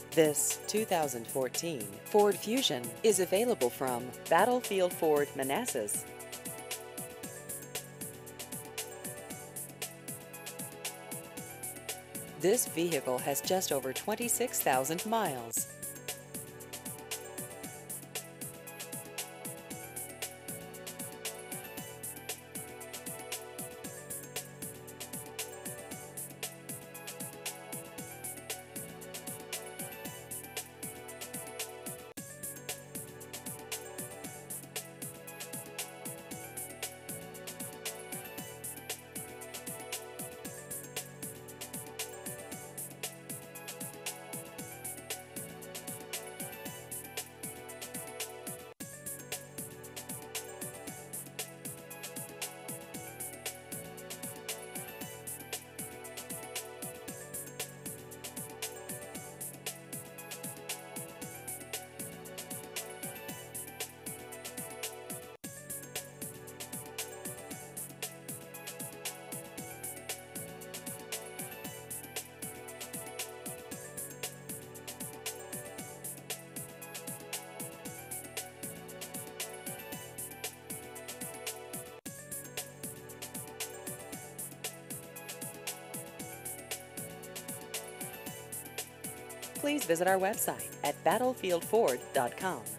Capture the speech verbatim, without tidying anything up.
This two thousand fourteen Ford Fusion is available from Battlefield Ford Manassas. This vehicle has just over twenty-six thousand miles. Please visit our website at battlefield ford dot com.